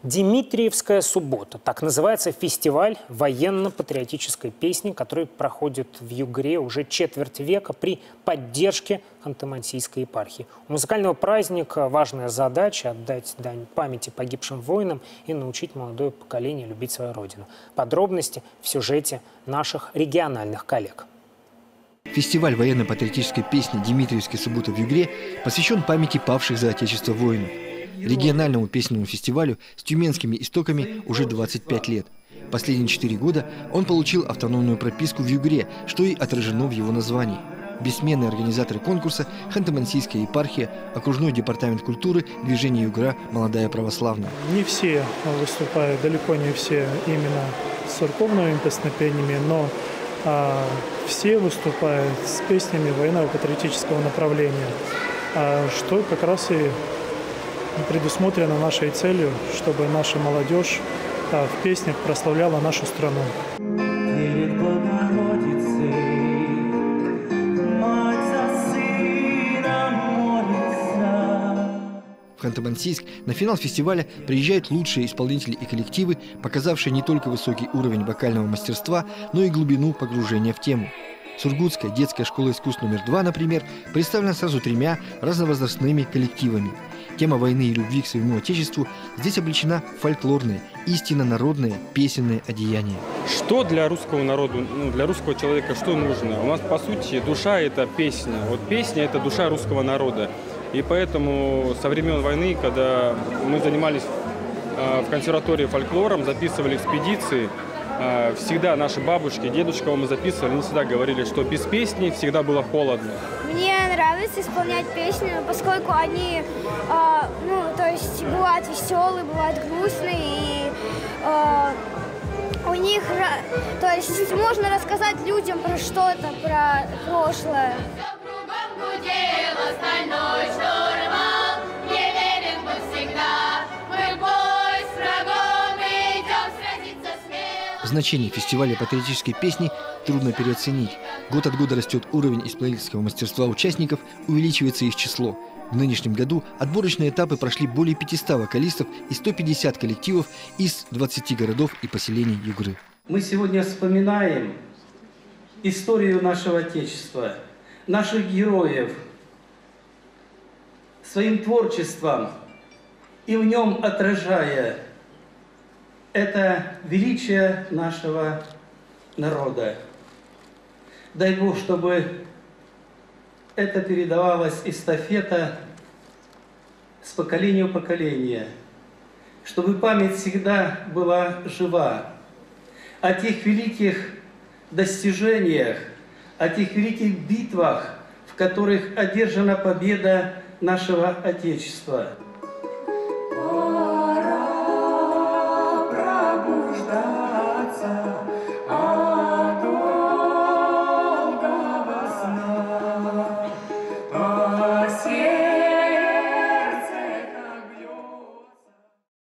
Дмитриевская суббота. Так называется фестиваль военно-патриотической песни, который проходит в Югре уже четверть века при поддержке Ханты-Мансийской епархии. У музыкального праздника важная задача – отдать дань памяти погибшим воинам и научить молодое поколение любить свою родину. Подробности в сюжете наших региональных коллег. Фестиваль военно-патриотической песни «Дмитриевская суббота» в Югре посвящен памяти павших за Отечество воинов. Региональному песенному фестивалю с тюменскими истоками уже 25 лет. Последние 4 года он получил автономную прописку в Югре, что и отражено в его названии. Бессменные организаторы конкурса – Ханты-Мансийская епархия, окружной департамент культуры, движение Югра «Молодая православная». Не все выступают, далеко не все именно с церковными песнопениями, но все выступают с песнями военно-патриотического направления, что как раз и предусмотрено нашей целью, чтобы наша молодежь в песнях прославляла нашу страну. В Ханты-Мансийск на финал фестиваля приезжают лучшие исполнители и коллективы, показавшие не только высокий уровень вокального мастерства, но и глубину погружения в тему. Сургутская детская школа искусств номер 2, например, представлена сразу 3 разновозрастными коллективами. Тема войны и любви к своему Отечеству здесь облечена в фольклорное, истинно народное песенное одеяние. Что для русского народа, для русского человека, что нужно? У нас, по сути, душа – это песня. Вот песня – это душа русского народа. И поэтому со времен войны, когда мы занимались в консерватории фольклором, записывали экспедиции, всегда наши бабушки, дедушка, кого мы записывали, они всегда говорили, что без песни всегда было холодно. Мне нравится исполнять песни, поскольку они, то есть бывают веселые, бывают грустные, и у них, то есть можно рассказать людям про что-то, про прошлое. Значение фестиваля патриотической песни трудно переоценить. Год от года растет уровень исполнительского мастерства участников, увеличивается их число. В нынешнем году отборочные этапы прошли более 500 вокалистов и 150 коллективов из 20 городов и поселений Югры. Мы сегодня вспоминаем историю нашего Отечества, наших героев, своим творчеством и в нем отражая это величие нашего народа. Дай Бог, чтобы это передавалось эстафета с поколения в поколение, чтобы память всегда была жива о тех великих достижениях, о тех великих битвах, в которых одержана победа нашего Отечества.